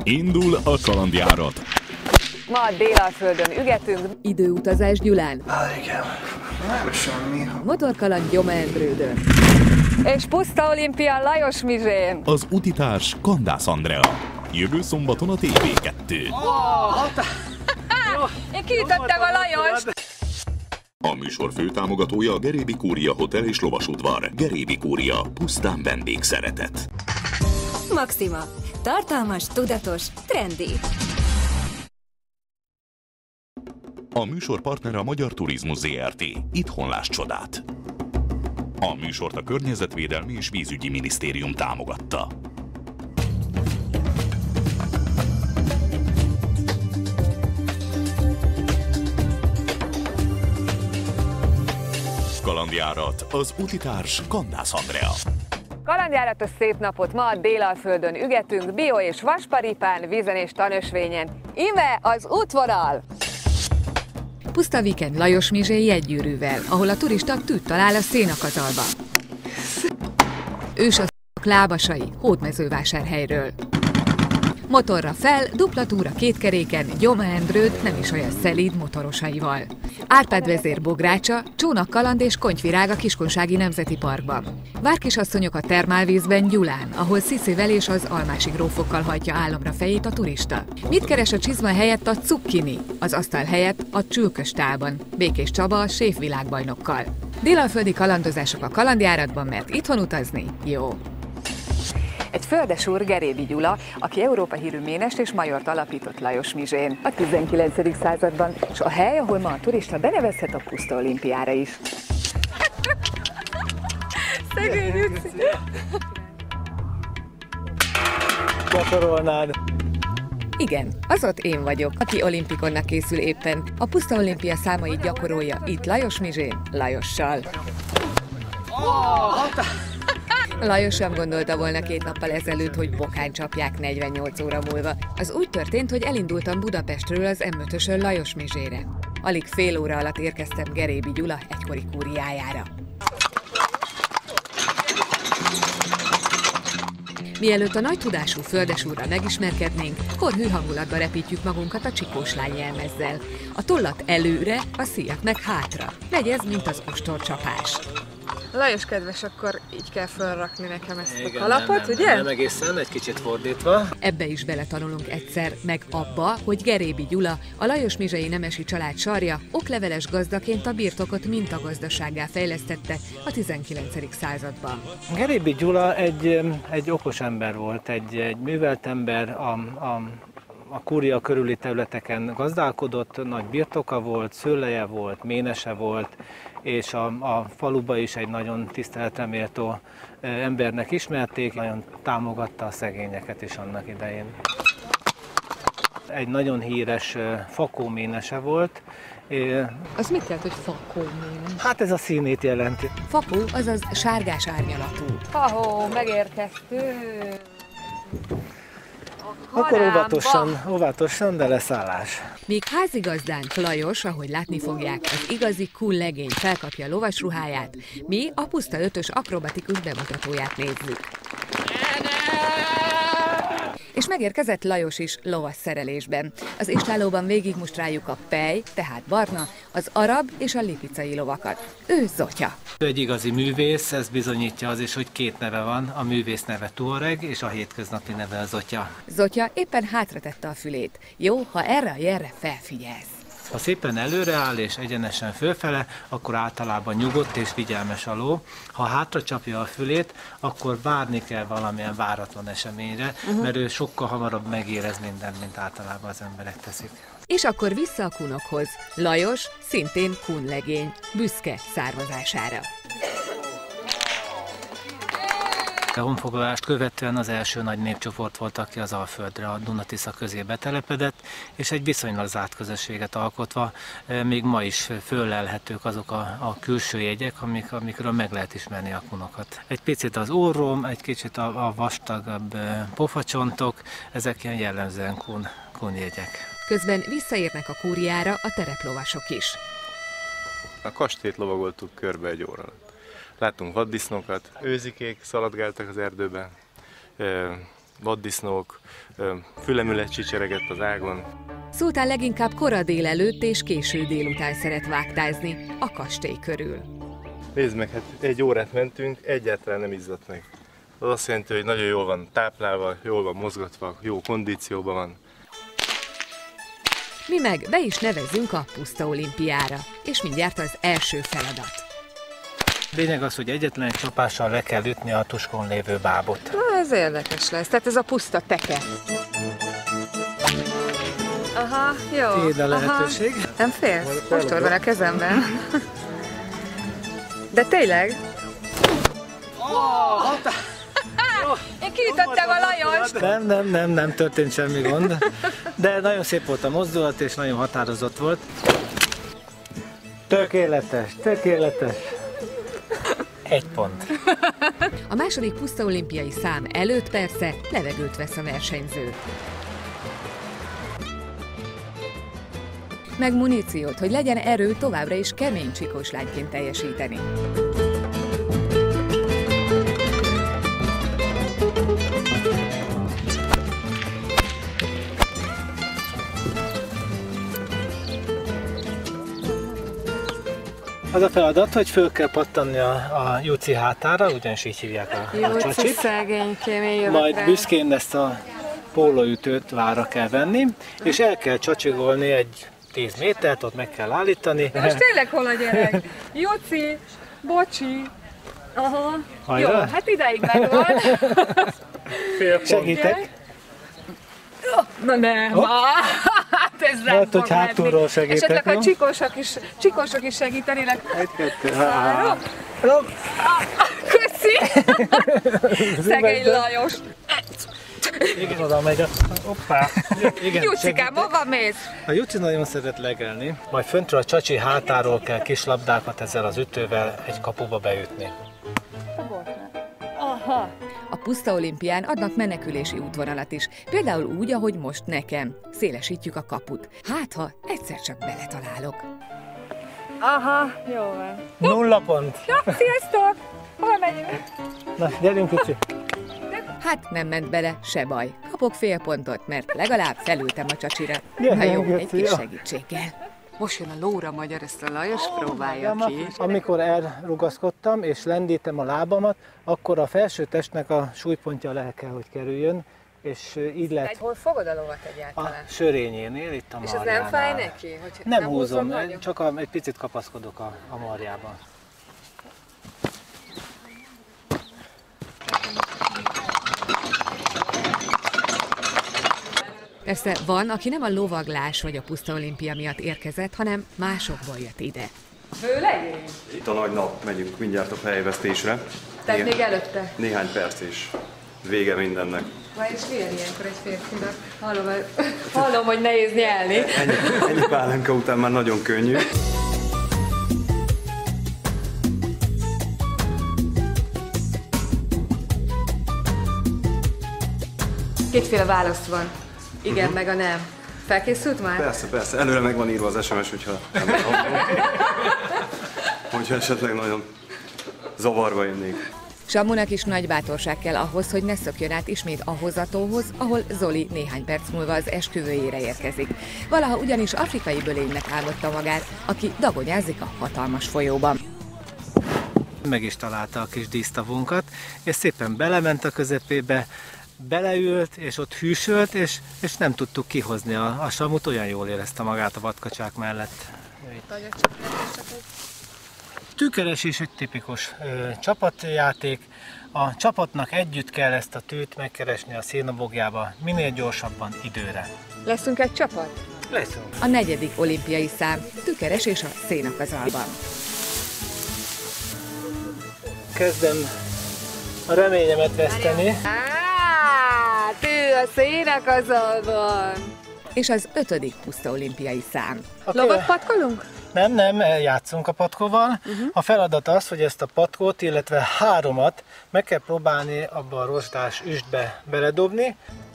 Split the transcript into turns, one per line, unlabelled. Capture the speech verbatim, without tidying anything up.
Indul a kalandjárat.
Ma a Délalföldön ügetünk.
Időutazás Gyulán.
Á, igen. Nem semmi.
Motorkaland Gyoma Endrődön.
És puszta olimpia Lajos Mizsén.
Az utitárs Kandász Andrea. Jövő szombaton a té vé kettő.
Én kiütöttem a Lajost.
A műsor főtámogatója a Gerébi Kúria Hotel és Lovasudvar. Gerébi Kúria, pusztán vendégszeretet.
Maxima. Tartalmas, tudatos, trendi.
A műsor partnere a Magyar Turizmus zé er té. Itthon lásd csodát. A műsort a Környezetvédelmi és Vízügyi Minisztérium támogatta. Kalandjárat, az utitárs Kandász Andrea.
Kalandjáratos szép napot, ma a Délalföldön ügetünk, bio- és vasparipán, vízen és tanösvényen. Íme az útvonal!
Puszta víkend Lajos Mizsé jegygyűrűvel, ahol a turista tűt talál a szénakazalba. Ős a s**k lábasai Hódmezővásárhelyről. Motorra fel, dupla túra két keréken, Gyoma Endrőd nem is olyan szelíd motorosaival. Árpád vezér bográcsa, csónakkaland és kontyvirág a Kiskunsági Nemzeti Parkban. Várkisasszonyok a termálvízben Gyulán, ahol Sziszivel és az almási grófokkal hajtja álomra fejét a turista. Mit keres a csizma helyett a cukkini, az asztal helyett a csülköstálban, Békés Csaba a séf világbajnokkal. Délalföldi kalandozások a kalandjáratban, mert itthon utazni jó.
Egy földesúr, Gerébi Gyula, aki Európa hírű ménest és majort alapított Lajos Mizsén a tizenkilencedik században, és a hely, ahol ma a turista benevezhet a puszta olimpiára is. Szegény Juci!
Gyakorolnád.
Igen, az ott én vagyok, aki olimpikonnak készül éppen. A puszta olimpia számait gyakorolja itt Lajos Mizsén, Lajossal. Lajos sem gondolta volna két nappal ezelőtt, hogy bokán csapják negyvennyolc óra múlva. Az úgy történt, hogy elindultam Budapestről az em ötösön Lajos Mizsére. Alig fél óra alatt érkeztem Gerébi Gyula egykori kúriájára. Mielőtt a nagy tudású földesúrral megismerkednénk, korhű hangulatba repítjük magunkat a csikós lány jelmezzel. A tollat előre, a szíjat meg hátra. Megy ez, mint az ostorcsapás.
Lajos kedves, akkor így kell felrakni nekem ezt
Igen,
a kalapot,
nem, nem,
ugye?
Nem egészen, egy kicsit fordítva.
Ebbe is beletanulunk egyszer, meg abba, hogy Gerébi Gyula, a Lajos Mizsei nemesi család sarja, okleveles gazdaként a birtokot mintagazdasággá fejlesztette a tizenkilencedik században.
Gerébi Gyula egy, egy okos ember volt, egy, egy művelt ember, a, a, a kúria körüli területeken gazdálkodott, nagy birtoka volt, szőleje volt, ménese volt, és a, a faluba is egy nagyon tiszteletre méltó embernek ismerték, nagyon támogatta a szegényeket is annak idején. Egy nagyon híres fakóménese volt.
Az mit jelent, hogy fakóménes?
Hát ez a színét jelenti.
Fakó, azaz sárgás árnyalatú.
Ahó, megérkeztünk!
Akkor óvatosan, óvatosan, de leszállás.
Míg házigazdánk Lajos, ahogy látni fogják, az igazi cool legény felkapja lovasruháját, mi a puszta ötös akrobatikus bemutatóját nézzük. És megérkezett Lajos is lovas szerelésben. Az istállóban végigmustráljuk a pej, tehát barna, az arab és a lipicai lovakat. Ő Zotya.
Ő egy igazi művész, ez bizonyítja az is, hogy két neve van, a művész neve Tuareg, és a hétköznapi neve a Zotya.
Zotya éppen hátratette a fülét. Jó, ha erre a jelre felfigyelsz.
Ha szépen előre áll és egyenesen fölfele, akkor általában nyugodt és figyelmes a ló. Ha hátra csapja a fülét, akkor várni kell valamilyen váratlan eseményre, uh-huh. mert ő sokkal hamarabb megérez mindent, mint általában az emberek teszik.
És akkor vissza a kunokhoz. Lajos szintén kunlegény, büszke származására.
A honfoglalást követően az első nagy népcsoport volt, aki az Alföldre, a Duna-Tisza közé betelepedett, és egy viszonylag zárt közösséget alkotva még ma is föllelhetők azok a, a külső jegyek, amik, amikről meg lehet ismerni a kunokat. Egy picit az orrom, egy kicsit a, a vastagabb pofacsontok, ezek ilyen jellemzően kun, kun jegyek.
Közben visszaérnek a kúriára a tereplovasok is.
A kastélyt lovagoltuk körbe egy óra alatt. Láttunk vaddisznókat, őzikék szaladgáltak az erdőben, vaddisznók, fülemület csicseregett az ágon.
Szultán leginkább kora délelőtt és késő délután szeret vágtázni a kastély körül.
Nézd meg, hát egy órát mentünk, egyáltalán nem izzadt meg. Az azt jelenti, hogy nagyon jól van táplálva, jól van mozgatva, jó kondícióban van.
Mi meg be is nevezünk a Puszta Olimpiára, és mindjárt az első feladat.
Lényeg az, hogy egyetlen egy csapással le kell ütni a tuskon lévő bábot.
Na, ez érdekes lesz, tehát ez a puszta teke. Aha, jó.
Tiéd a lehetőség.
Aha. Nem félsz? Most van a kezemben. De tényleg?
Oh,
Én kiütöttem a Lajost!
Nem, nem, nem, nem történt semmi gond. De nagyon szép volt a mozdulat, és nagyon határozott volt. Tökéletes, tökéletes. Egy pont.
A második Puszta Olimpiai szám előtt persze levegőt vesz a versenyző. Meg muníciót, hogy legyen erő továbbra is kemény csikós lányként teljesíteni.
Az a feladat, hogy föl kell pattanni a, a Juci hátára, ugyanis így hívják a, a csacsit.
Szegénykém, én jövök
Majd
rá.
büszkén ezt a pólóütőt vára kell venni, és el kell csacsigolni egy tíz métert, ott meg kell állítani.
Most tényleg hol a gyerek? Juci, bocsi. Aha.
Hajrá?
Jó, hát ideig megvan.
Segítek?
Na nem,
Hopp.
hát ez nem
Lehet,
fog
hogy hátulról
menni.
segítek,
Esetleg,
jó?
ha csikósok is, csikósok is segítenének.
Egy, kettő,
Három.
három.
Köszi! Szegény Lajos.
Igen, oda megy a... Hoppá! Igen,
Jucikám, hova mész?
a Juci nagyon szeret legelni, majd föntről a csacsi hátáról kell kis labdákat ezzel az ütővel egy kapuba beütni.
Aha.
A Puszta Olimpián adnak menekülési útvonalat is, például úgy, ahogy most nekem. Szélesítjük a kaput. Hát, ha egyszer csak beletalálok.
Aha, jó van.
Nulla pont!
Ja, sziasztok! Hol megyünk?
Na, gyerünk kicsi!
Hát nem ment bele, se baj. Kapok fél pontot, mert legalább felültem a csacsira.
Gyere,
Na jó,
gyere,
egy kis
jó.
segítséggel.
Most jön a lóra magyar, ezt a Lajos próbálja ki.
Amikor elrugaszkodtam és lendítem a lábamat, akkor a felső testnek a súlypontja le kell, hogy kerüljön, és így lehet
Hol fogod a lovat
a
egyáltalán?
sörényénél, itt a
És ez
marjánál.
nem fáj neki? Hogy
Nem húzom,
nagyon?
csak a, egy picit kapaszkodok a, a marjában.
Persze van, aki nem a lovaglás vagy a Puszta Olimpia miatt érkezett, hanem másokból jött ide.
Főleg?
Itt a nagy nap, megyünk mindjárt a fejvesztésre.
Tehát
Igen.
még előtte?
Néhány perc és vége mindennek.
Vaj, és milyen ilyenkor egy férfinak? Hallom, hallom, hogy nehéz nyelni.
Ennyi, ennyi pálinka után már nagyon könnyű.
Kétféle válasz van. Igen, uh-huh. meg a nem. Felkészült már?
Persze, persze. Előre meg van írva az es em es, hogyha nem tudom. Hogyha esetleg nagyon zavarba jönnék.
Samunak is nagy bátorság kell ahhoz, hogy ne szökjön át ismét ahhoz a tóhoz, ahol Zoli néhány perc múlva az esküvőjére érkezik. Valaha ugyanis afrikai bölénynek álmodta magát, aki dagonyázik a hatalmas folyóban.
Meg is találta a kis dísztavunkat, és szépen belement a közepébe, beleült, és ott hűsölt, és, és nem tudtuk kihozni a, a samut, olyan jól érezte magát a vadkacsák mellett. Tűkeres is egy tipikus ö, csapatjáték. A csapatnak együtt kell ezt a tűt megkeresni a szénabogjába minél gyorsabban időre.
Leszünk egy csapat?
Leszünk.
A negyedik olimpiai szám, Tükeres és a szénakazalban.
Kezdem a reményemet veszteni.
Á, tű a szénakazalban.
És az ötödik Puszta Olimpiai szám.
A
Lovat
köve-
patkolunk?
Nem, nem, játszunk a patkóval. Uh-huh. A feladat az, hogy ezt a patkót, illetve háromat meg kell próbálni abba a rozsdás üstbe beledobni,